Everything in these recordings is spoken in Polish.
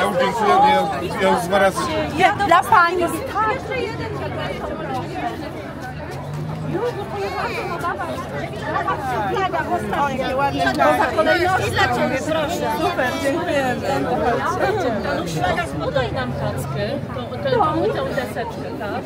już dziękuję, ja już 2 razy. Dla pani. O, jakie ładne flaga. Kolejności dla ciebie, proszę. Super, dziękujemy. Podaj nam tackę, tę deseczkę, tak?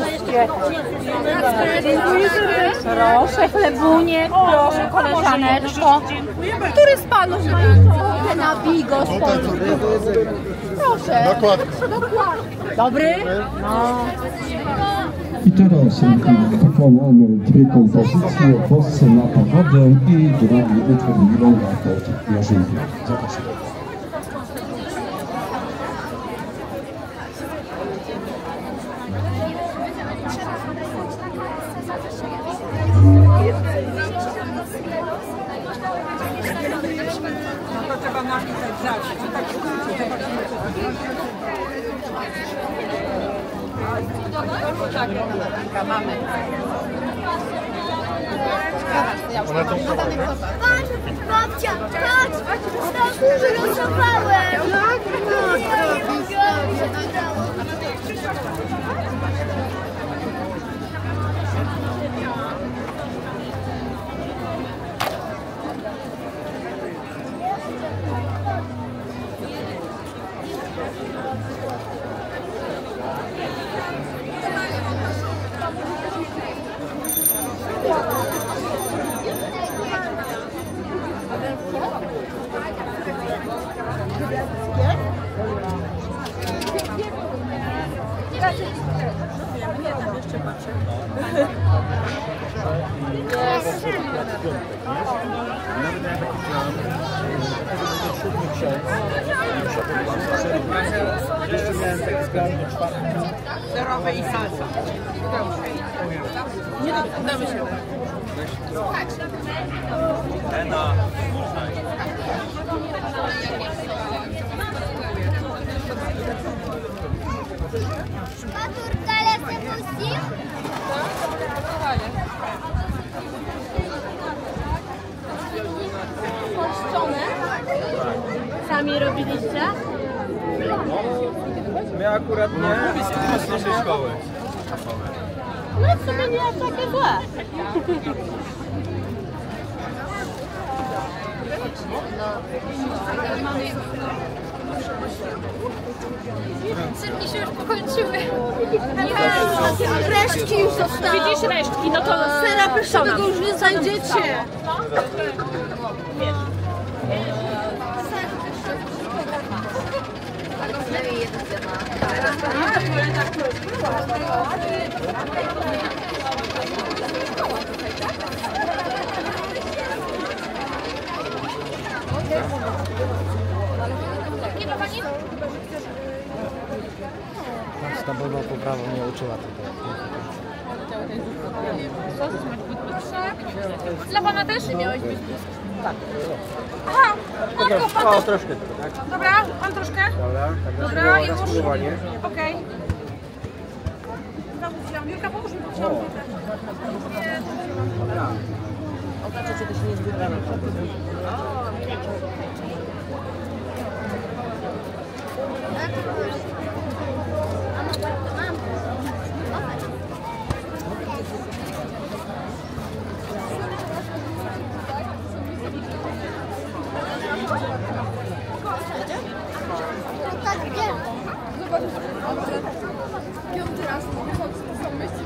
Proszę, chlebuniek, proszę, koleżaneczko. Który z panów ma ochotę na bigos? Proszę. Dokładnie. Dobry? No. I teraz wykonamy 2 kompozycje, Bosce na pogodę i drugi utwór Milonga pod Jarzynkiem. Zapraszam. No to trzeba napisać zawsze. Mamy. Babcia, patrz! Wylosowałem! Jeszcze miałem taki sklan do 4. Serowe i salsa. Nie damy się. Maturka lecę puści? Polszczone? Sami robiliście? My akurat nie z naszej szkoły. No w sumie nie jest takie złe. Szybki się już pokończyły. Resztki już zostały. Widzisz resztki, no to Sera pyszowego już nie znajdziecie. Z tabuną poprawą nie uczyła tutaj. dla pana też nie miałeś być. Tak. Aha, O, troszkę tylko, tak? dobra, pan troszkę. Dobra, i już. spróbowanie. Okej. Wielka, pomóż mi pociągnąć. Oznacza, że się nie zbieramy. Piąty raz są myśli,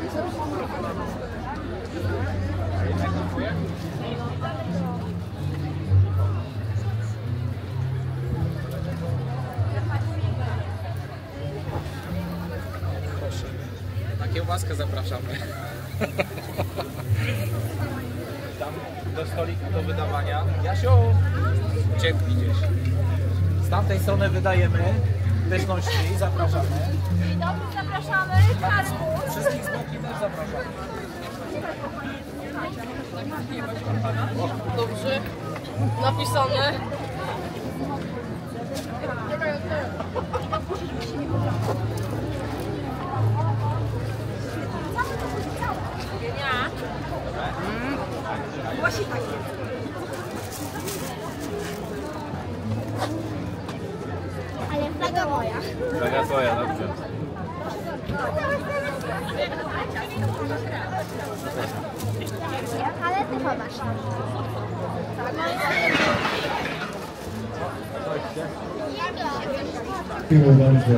Na kiełbaskę zapraszamy. Tam do stolika do wydawania. Jasiu! Uciekł gdzieś. Z tamtej strony wydajemy pyszności, zapraszamy. Dzień dobry, zapraszamy. Wszystkich z boki też zapraszamy. Dobrze. Napisane. Ale flag Flaga moja. Flaga twoja, dobrze. Ale ty chowasz. Dziękuję bardzo.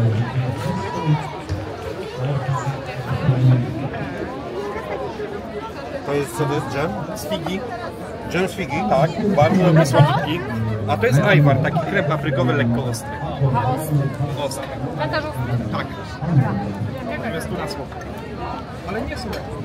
To jest co to jest dżem? Z figi. Dżem z figi? Tak, bardzo lubię figi. A to jest ajwar, taki krem paprykowy, lekko ostry. Ostry. Tak. Natomiast tu na słodko. Ale nie są jak